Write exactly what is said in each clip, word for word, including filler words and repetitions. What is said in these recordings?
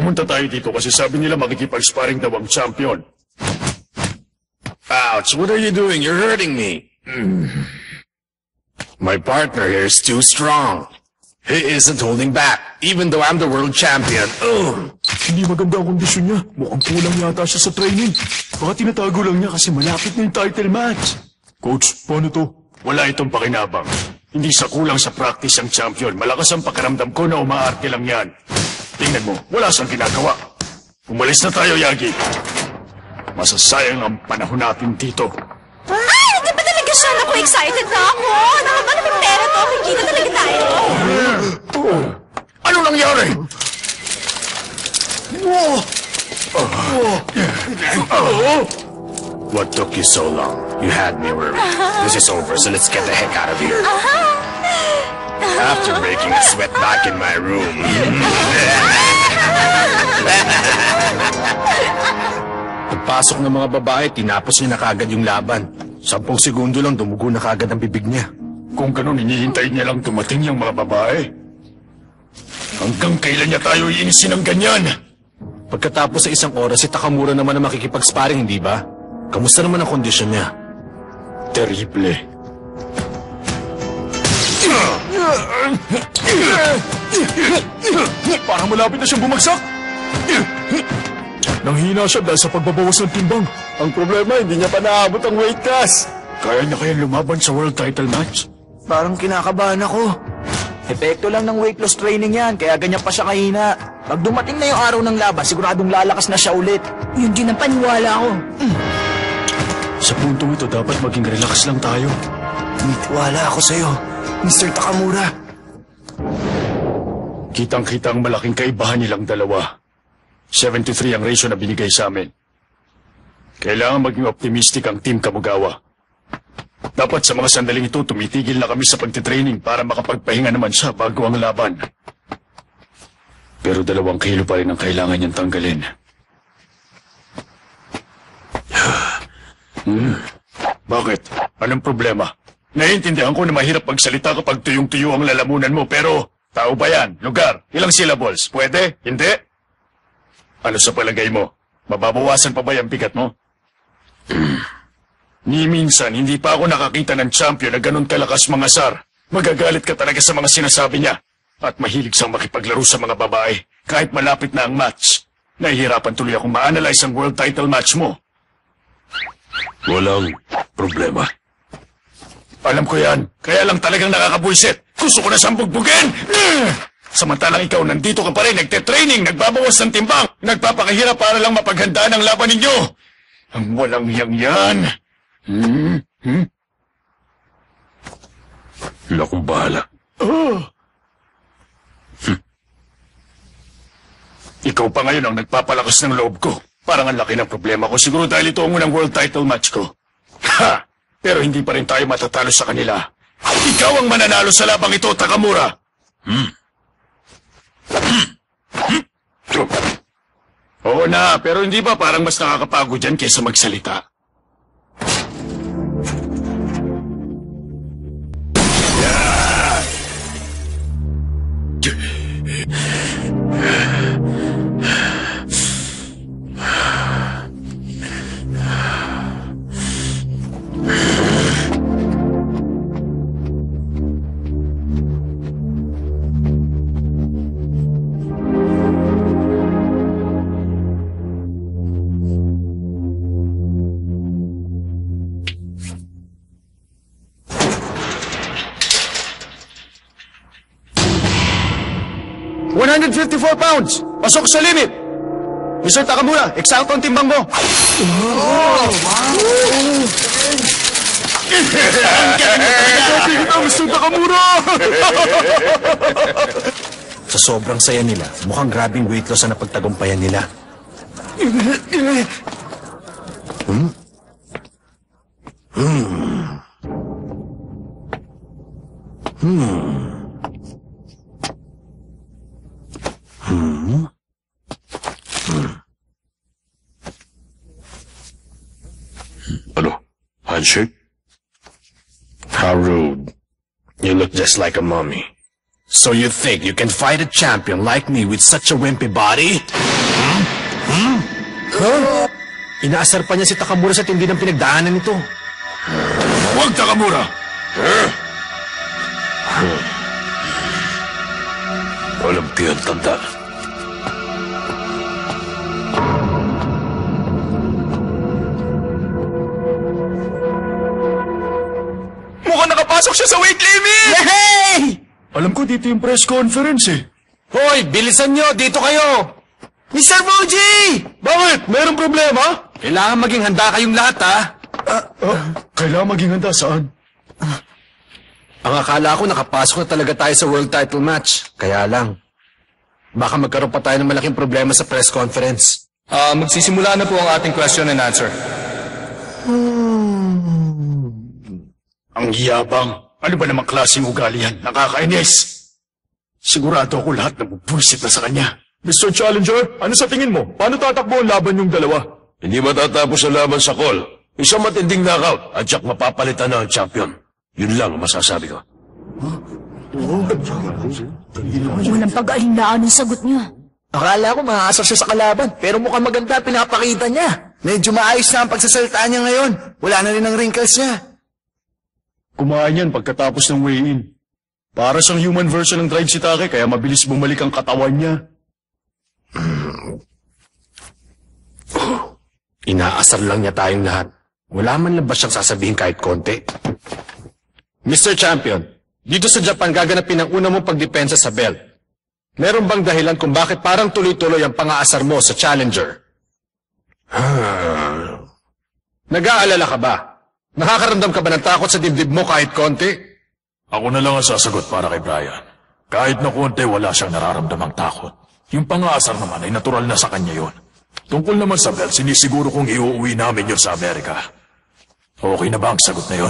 Pumunta tayo dito kasi sabi nila makikipag-sparring daw ang champion. Ouch, what are you doing? You're hurting me. Mm. My partner here is too strong. He isn't holding back, even though I'm the world champion. Ugh. Hindi maganda ang kondisyon niya. Mukhang kulang yata siya sa training. Baka tinatago lang niya kasi malapit na yung title match. Coach, paano to? Wala itong pakinabang. Hindi sa kulang sa practice ang champion. Malakas ang pakiramdam ko na umaarte lang yan. Tingnan mo, wala siyang ginagawa. Umalis na tayo, Yagi. Masasayang ang panahon natin dito. Ay, hindi ba talaga siya? Naku, excited na ako. Nakaba na may pera to. Kikita talaga tayo. Oh, ano nangyari? Whoa. Oh. What took you so long? You had me worried. This is over, so let's get the heck out of here. After breaking a sweat back in my room. Pagpasok ng mga babae, tinapos niya na kagad yung laban. Sampung segundo lang, dumugo na kagad ang bibig niya. Kung ganun, hinihintay niya lang tumating yung mga babae. Hanggang kailan niya tayo iinisin ng ganyan? Pagkatapos sa isang oras, si Takamura naman na makikipag-sparring, hindi ba? Kamusta naman ang kondisyon niya? Terrible. Parang malapit na siyang bumagsak. Nanghina siya dahil sa pagbabawas ng timbang. Ang problema, hindi niya pa naabot ang weight class. Kaya niya kaya lumaban sa world title match? Parang kinakabahan ako. Epekto lang ng weight loss training yan, kaya ganyan pa siya kahina. Pag dumating na yung araw ng laban, siguradong lalakas na siya ulit. Yun din ang paniwala ko. Mm. Sa puntong ito, dapat maging relax lang tayo. Nitiwala ako sa'yo, Mister Takamura. Kitang-kita ang malaking kaibahan nilang dalawa. seventy-three ang ratio na binigay sa amin. Kailangan maging optimistic ang Team Kamugawa. Dapat sa mga sandaling ito, tumitigil na kami sa pagtitraining para makapagpahinga naman siya bago ang laban. Pero dalawang kilo pa rin ang kailangan niyang tanggalin. Hmm. Bakit? Anong problema? Naiintindihan ko na mahirap magsalita kapag tuyong-tuyo ang lalamunan mo, pero tao ba yan? Lugar? Ilang syllables? Pwede? Hindi? Ano sa palagay mo? Mababawasan pa ba yung bigat mo? Ni minsan, hindi pa ako nakakita ng champion na ganun kalakas mga sar. Magagalit ka talaga sa mga sinasabi niya. At mahilig siyang makipaglaro sa mga babae. Kahit malapit na ang match. Nahihirapan tuloy akong ma-analyze ang world title match mo. Walang problema. Alam ko yan. Kaya lang talagang nakakabwisit. Gusto ko na siyang bugbugin! Samantalang ikaw, nandito ka pa rin, nagte-training, nagbabawas ng timbang, nagpapakahirap para lang mapaghandaan ang laban ninyo. Ang walang yang yan. Hmm? Hmm? Wala akong bahala. Oh. Hmm. Ikaw pa ngayon ang nagpapalakas ng loob ko. Parang ang laki ng problema ko. Siguro dahil ito ang unang world title match ko. Ha! Pero hindi pa rin tayo matatalo sa kanila. Ikaw ang mananalo sa labang ito, Takamura. Hmm? Hmm? Hmm? Oo na, pero hindi ba parang mas nakakapagod yan kaysa magsalita? one hundred fifty-four pounds! Pasok sa limit! Mister Takamura, eksakto ang timbang mo! Oh! Wow! Ito, Mister Takamura! Sa sobrang saya nila, mukhang grabing weight loss ang napagtagumpayan nila. Hmm? Hmm. Hmm. Hmm? Hmm. Ano? Handshake? How rude. You look just like a mummy. So you think you can fight a champion like me with such a wimpy body? Huh? Inaasar pa niya si Takamura sa tindi ng pinagdaanan nito. Huwag, Takamura! Walang piyan, tanda. Mukhang nakapasok siya sa weight limit! Yay! Alam ko dito yung press conference eh. Hoy, bilisan nyo! Dito kayo! Mister Fuji! Bakit? Mayroong problema? Kailangan maging handa kayong lahat, ha? Ah, kailangan maging handa saan? Ang akala ko nakapasok na talaga tayo sa world title match. Kaya lang, baka magkaroon pa tayo ng malaking problema sa press conference. Ah, magsisimula na po ang ating question and answer. Ang yabang. Ano ba namang klaseng ugali yan? Nakakainis. Sigurado ako lahat nabubwisit na sa kanya. Mister Challenger, ano sa tingin mo? Paano tatakbo ang laban yung dalawa? Hindi matatapos ang laban sa call. Isang matinding knockout at siyak mapapalitan na ang champion. Yun lang ang masasabi ko. Walang pag-alinlaan ng sagot niya. Akala ko maaasar siya sa kalaban, pero mukhang maganda pinapakita niya. Medyo maayos na ang pagsasalita niya ngayon. Wala na rin ang wrinkles niya. Kumain yan pagkatapos ng weigh-in. Para siyang human version ng Drive Sitake, kaya mabilis bumalik ang katawan niya. Inaasar lang niya tayong lahat. Wala man lang ba siyang sasabihin kahit konti? Mister Champion, dito sa Japan gaganapin ang una mong pagdepensa sa belt. Meron bang dahilan kung bakit parang tuloy-tuloy ang pang-aasar mo sa challenger? Nag-aalala ka ba? Nakakaramdam ka ba ng takot sa dibdib mo kahit konti? Ako na lang ang sasagot para kay Brian. Kahit na konti, wala siyang nararamdamang takot. Yung pang-aasar naman ay natural na sa kanya yon. Tungkol naman sa belt, sinisiguro kong iuuwi namin yun sa Amerika. Okay na ba ang sagot na yon?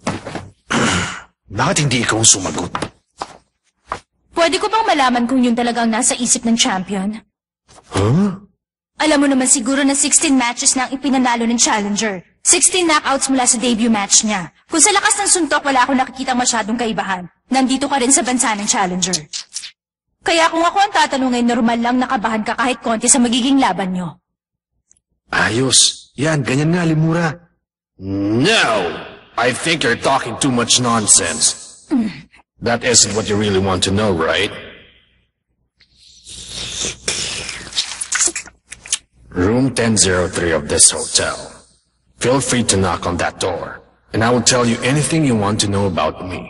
Bakit hindi ikaw sumagot? Pwede ko bang malaman kung yun talagang nasa isip ng champion? Huh? Alam mo naman siguro na sixteen matches na ang ipinanalo ng challenger. sixteen knockouts mula sa debut match niya. Kung sa lakas ng suntok, wala akong nakikita masyadong kaibahan. Nandito ka rin sa bansa ng challenger. Kaya kung ako ang tatanungin, normal lang nakabahan ka kahit konti sa magiging laban nyo. Ayos. Yan, ganyan nga, Limura. No! I think you're talking too much nonsense. That isn't what you really want to know, right? Room ten oh three of this hotel. Feel free to knock on that door, and I will tell you anything you want to know about me.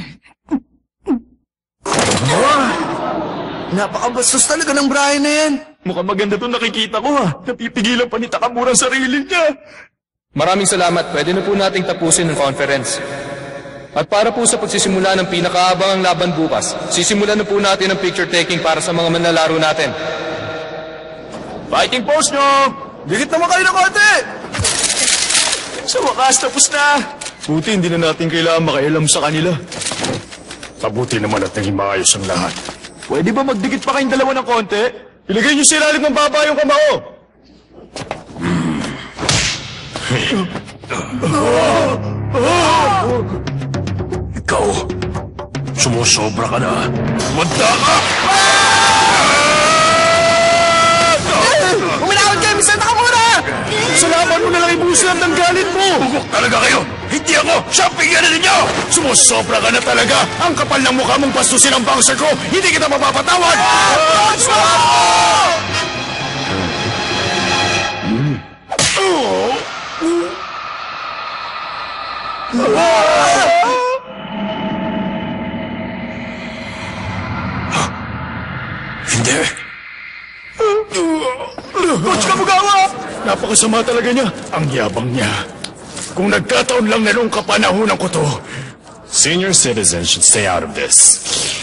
Napakabastos talaga ng Brian na yan. Mukhang maganda itong nakikita ko ha. Napipigilan pa ni Takamura ang sarili niya. Maraming salamat. Pwede na po nating tapusin ang conference. At para po sa pagsisimula ng pinakaabangang laban bukas, sisimulan na po natin ang picture taking para sa mga manlalaro natin. Fighting pose nyo! Dikit naman kayo ng konti! Sa wakas, tapos na. Buti hindi na natin kailangan makialam sa kanila. Mabuti naman at naging maayos ang lahat. Pwede ba magdikit pa kayong dalawa ng konti? Ilagay niyo sa ilalim ng baba yung kamao. Ikaw, sumusobra ka na. Manda ka! Uminawad kayo, Mister Takamura! Salamat mo na lang ibuslap ng galit mo. Bugok talaga kayo! Hindi ako! Siya pigyan ninyo! Sumusobra ka na talaga. Ang kapal ng mukha mong bastusin ang bouncer ko. Hindi kita mapapatawad. Hindi! Coach Kabugawa! Napakasama talaga niya. Ang yabang niya. Kung nagkataon lang na noong kapanahonan ko to. Senior citizens should stay out of this.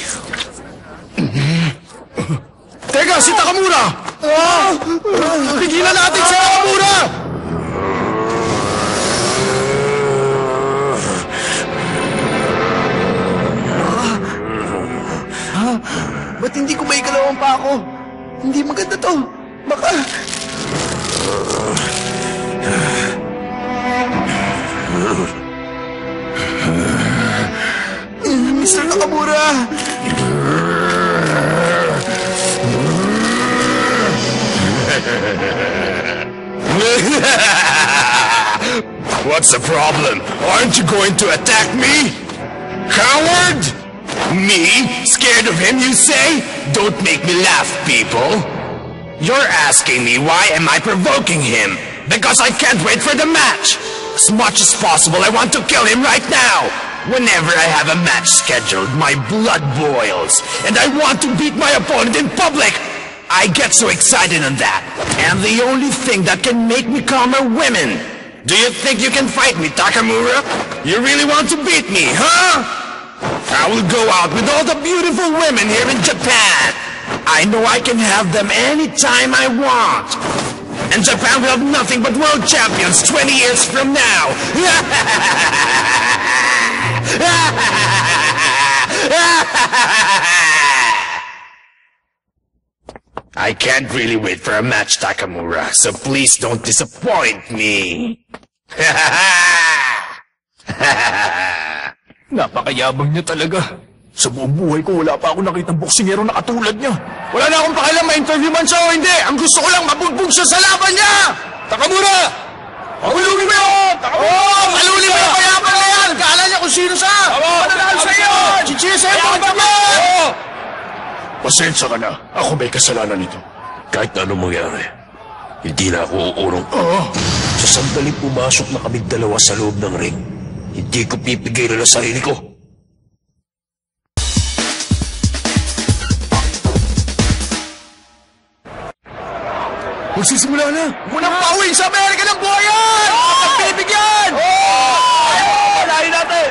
Teka, si Takamura! Ah! Pigilan natin si Takamura! Ba't hindi ko ba ikalawang pa ako? Hindi maganda to. Baka... Mister Nakamura! What's the problem? Aren't you going to attack me? Coward? Me? Scared of him, you say? Don't make me laugh, people. You're asking me why am I provoking him? Because I can't wait for the match. As much as possible, I want to kill him right now. Whenever I have a match scheduled, my blood boils, and I want to beat my opponent in public. I get so excited on that. And the only thing that can make me calm are women. Do you think you can fight me, Takamura? You really want to beat me, huh? I will go out with all the beautiful women here in Japan. I know I can have them anytime I want. And Japan will have nothing but world champions twenty years from now. I can't really wait for a match, Takamura, so please don't disappoint me. Napakayabang niya talaga. Sa buong buhay ko, wala pa ako nakitang boksingero na katulad niya. Wala na akong pakialam ma-interview man siya o hindi. Ang gusto ko lang mabugbog siya sa laban niya! Takamura! Pakulungin mo yun! Takamura! Oh, pakulungin mo yung mayabang na yan! Kala niya kung sino siya! Mananahal sa iyo! Chichiri sa iyo! Pasensya ka na. Ako may kasalanan nito. Kahit na anong mangyari, hindi na ako uurong. Oo. Sa sandaling pumasok na kaming dalawa sa loob ng ring, hindi ko pipigilan ang sarili ko. Magsisimula na! Munang pauwing sa Amerika ng buhayan! At pinibigyan! Palahin natin!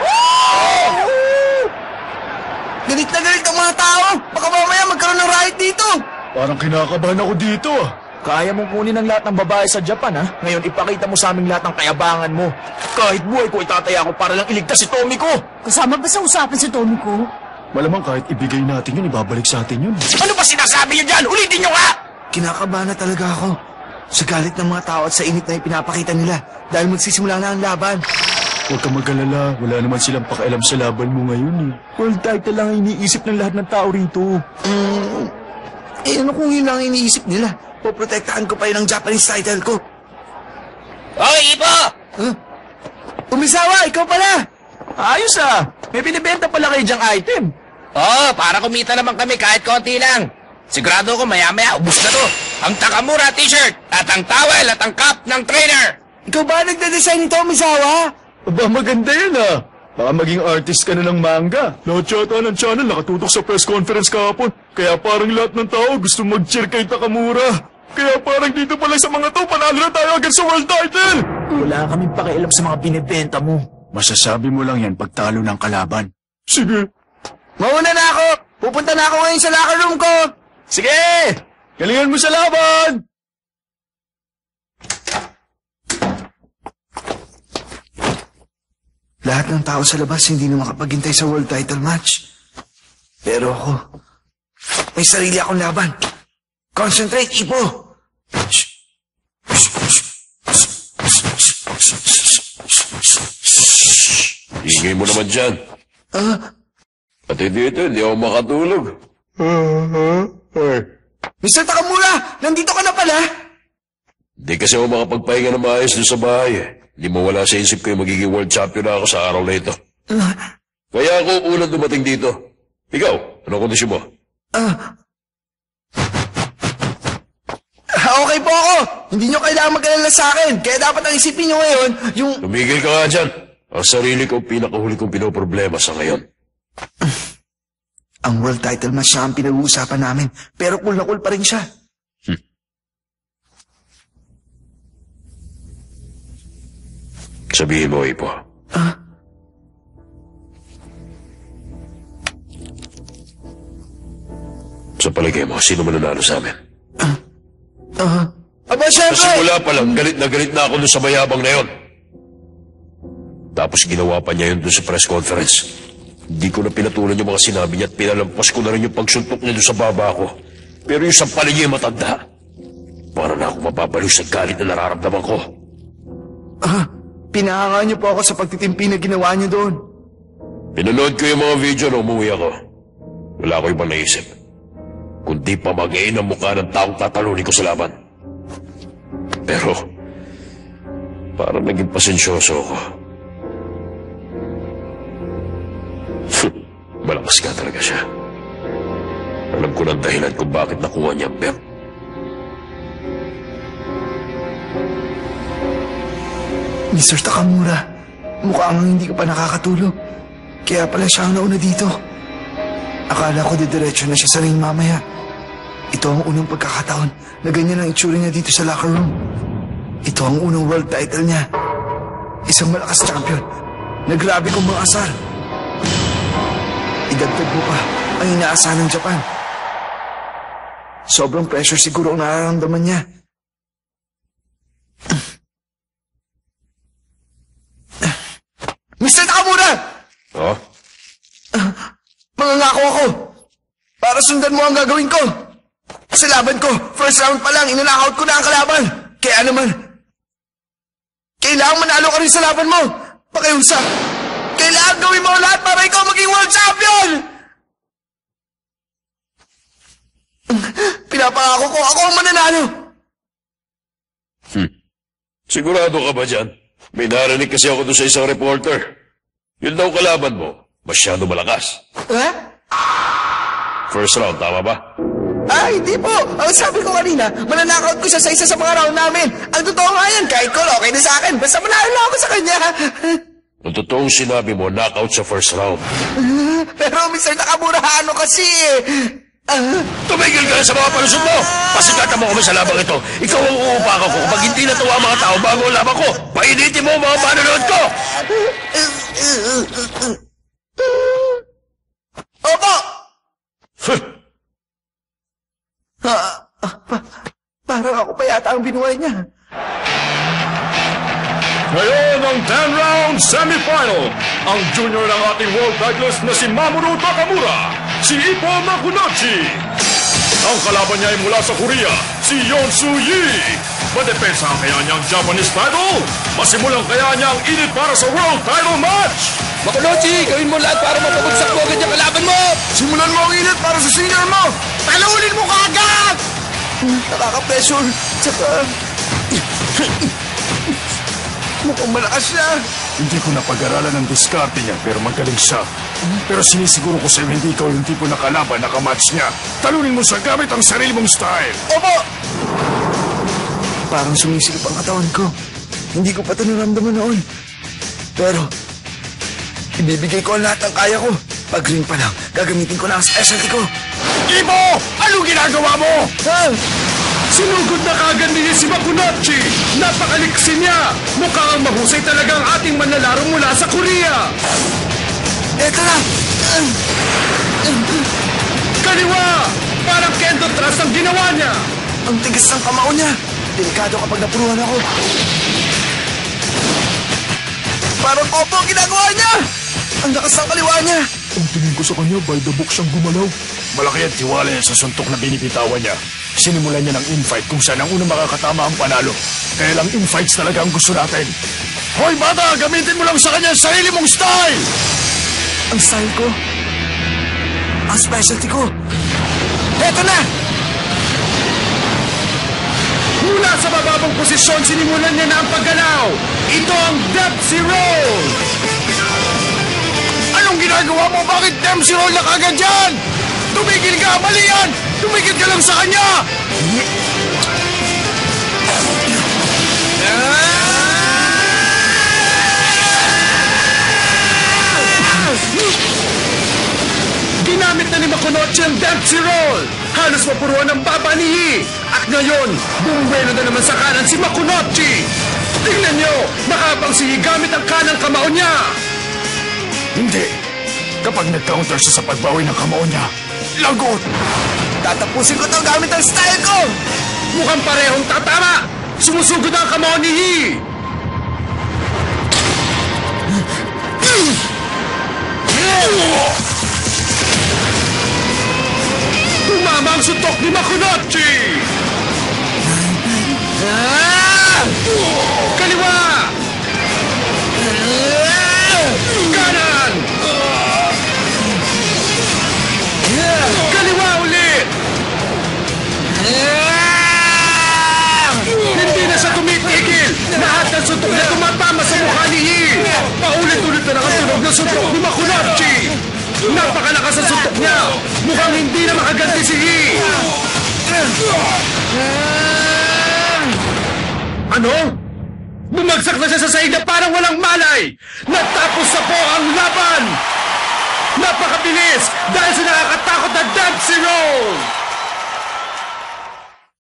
Galit na galit ang mga tao! Baka mamaya magkaroon ng riot dito! Parang kinakabahan ako dito ah. Kaya mong kunin ang lahat ng babae sa Japan, ha? Ngayon, ipakita mo sa aming lahat ng kayabangan mo. Kahit buhay ko, itataya ko para lang iligtas si Tommy ko! Kasama ba sa usapan si Tommy ko? Malamang kahit ibigay natin yun, ibabalik sa atin yun. Ano ba sinasabi niyo dyan? Ulitin niyo nga! Kinakabahan na talaga ako. Sa galit ng mga tao at sa init na ipinapakita nila dahil magsisimula na ang laban. Huwag kang mag-alala, wala naman silang pakialam sa laban mo ngayon eh. World title lang ang iniisip ng lahat ng tao rito. Mm, eh ano kung yun lang ang iniisip nila? Poprotektahan ko pa yun ang Japanese title ko. Okay, Ipo! Huh? Umisawa, ikaw pala! Ayos ah! May binibenta pala kayo dyang item. Oo, para kumita naman kami kahit konti lang. Sigurado ko maya-maya ubus na to. Ang Takamura t-shirt at ang towel at ang cap ng trainer. Ikaw ba nagde-design nito, Umisawa? Aba, maganda yun ah. Baka maging artist ka na ng manga. Lahat yata ng channel nakatutok sa press conference kahapon. Kaya parang lahat ng tao gusto mag-cheer kay Takamura. Kaya parang dito pala sa mga to, panalo na tayo agad sa world title! Wala kaming pakialam sa mga binibenta mo. Masasabi mo lang yan pag talo ng kalaban. Sige. Mauna na ako! Pupunta na ako ngayon sa locker room ko! Sige! Galingan mo sa laban! Lahat ng tao sa labas hindi na makapaghintay sa world title match. Pero ako, may sarili akong laban. Concentrate, Ipo! Ingay mo naman dyan. Ah, Pati dito, hindi ako makatulog. Mister Takamura! Nandito ka na pala? Hindi kasi ako makapagpahinga na maayos doon sa bahay eh. Hindi mo wala sa isip ko yung magiging world champion na ako sa araw na ito. Kaya ako unang dumating dito. Ikaw, anong kondisyon mo? Ah. Okay po ako! Hindi nyo kailangan mag-alala sa akin. Kaya dapat ang isipin nyo ngayon, yung... Tumigil ka nga dyan. Ang sarili ko pinakahuli kong pinoproblema sa ngayon. Ang world title match na ang pinag-uusapan namin. Pero cool na cool pa rin siya. Hmm. Sabihin mo, Ipo. Ah? Sa palagay mo, sino mananalo sa amin? Ah? Aba, Sa syempre! simula pa lang, galit na galit na ako doon sa mayabang na yon. Tapos ginawa pa niya yun doon sa press conference. Hindi ko na pinatulan yung mga sinabi niya at pinalampas ko na rin yung pagsuntok niya doon sa baba ko. Pero yung sampalin niya yung matanda. Para na ako mapapaliw sa galit na nararamdaman ko. Ah, pinahanga niyo po ako sa pagtitimpi na ginawa niyo doon. Pinanood ko yung mga video na umuwi ako. Wala ko ibang naisip. Kundi pamagain ang mukha ng taong tatalunin ko sa laban. Pero, Parang naging pasensyoso ako. Malakas ka talaga siya. Alam ko ng dahilan kung bakit nakuha niya ang belt. mister Takamura, mukhang hindi ka pa nakakatulog. Kaya pala siya ang nauna dito. Akala ko didiretso na siya sa ring mamaya. Ito ang unang pagkakataon na ganyan ang itsura niya dito sa locker room. Ito ang unang world title niya. Isang malakas champion na grabe kong mga asar. Idagdag mo pa ang inaasahan ng Japan. Sobrang pressure siguro ang nararamdaman niya. mister Takamura! Oh? Mangangako ako para sundan mo ang gagawin ko. Sa laban ko, first round pa lang, inanakaut ko na ang kalaban. Kaya naman, kailangan manalo ka rin sa laban mo. Pakiusap, kailangan gawin mo ang lahat para ikaw maging world champion! Pinapangako ko, ako ang mananalo. Hmm. Sigurado ka ba dyan? May narinig kasi ako doon sa isang reporter. Yun daw kalaban mo, masyado malakas. Eh? First round, tama ba? Ah, hindi po. Ang sabi ko kanina, mananakaut ko siya sa isa sa mga round namin. Ang totoo nga yan, kahit call okay na sa akin. Basta manalo na ako sa kanya. Ang totoong sinabi mo, knockout sa first round. Pero mister Takamura, ano kasi eh. Ah, Tumigil ka na sa mga palusot mo! Pasigatan mo kami sa labang ito. Ikaw ang uupakan ko kapag hindi natuwa ang mga tao bago ang laban ko. Painitin mo ang mga manonood ko! Opo! Huh. Ah, ah, pa- parang ako pa yata ang binuhay niya. Ngayon ang ten round semifinal. Ang junior ng ating world titleist na si Mamoru Takamura, si Ippo Makunochi. Ang kalaban niya ay mula sa Korea, si Yonsu Yi. Madepensa ang kaya niya ang Japanese title. Masimulang kaya niya ang init para sa world title match. Makunochi, gawin mo lahat para mapabagsak mo agad yung kalaban mo! Simulan mo ang init para sa senior mo! Talunin mo kaagad! Nakaka-pressure. Tsaka... mukhang malakas siya. Hindi ko napag-aralan ang diskarte niya pero magaling siya. Pero sinisiguro ko sa'yo hindi ikaw yung tipo na kalaban na kamatch niya. Talunin mo siya gamit ang sarili mong style. Opo! Parang sumisilip ang katawan ko. Hindi ko pa ito naramdaman noon. Pero, ibibigay ko ang lahat ng kaya ko. Pag ring pa lang, gagamitin ko na ang specialty ko. Ibo! Anong ginagawa mo? Ha? Sinugod na kagad niya si Makunochi! Napakaliksi niya! Mukhang mahusay talaga ang ating manlalaro mula sa Korea! Eto na! Kaliwa! Parang Kendo Thrust ang ginawa niya! Ang tigas ng kamao niya. Delikado kapag napuruhan ako. Parang opo ang ginagawa niya! Ang lakas ng kaliwa niya! Ang tingin ko sa kanya, by the book siyang gumalaw. Malaki ang tiwala niya sa suntok na binibitawan niya. Sinimulan niya ng infight kung saan ang unang makakatama ang panalo. Kaya lang infights talaga ang gusto natin. Hoy bata, gamitin mo lang sa kanya ang sarili mong style! Ang style ko. Ang specialty ko. Eto na! Mula sa mababang posisyon, sinimulan niya na ang paggalaw. Ito ang Dempsey Roll! Anong ginagawa mo? Bakit Dempsey Roll na kagad dyan? Tumigil ka! Mali yan! Tumigil ka lang sa kanya! Ginamit na ni Makunochi ang Dempsey Roll! Halos mapuruan ang baba ni Yi! At ngayon, bumuwelo na naman sa kanan si Makunochi! Tingnan nyo! Nakabang si Yi gamit ang kanang kamao niya! Hindi! Kapag nag-counter siya sa pagbawi ng kamao niya, lagot! Tatapusin ko ito gamit ang style ko! Mukhang parehong tatama! Sumusugod ang kamao ni Yi! Tumama ang suntok ni Makunochi! Kaliwa! Kanan! Kaliwa ulit! Hindi na siya tumitigil! Lahat ng suntok na hindi na makaganti si Yi! Ano? Bumagsak na siya sa sahig na parang walang malay! Natapos na po ang laban! Napakabilis dahil sa nakakatakot na Dempsey Roll!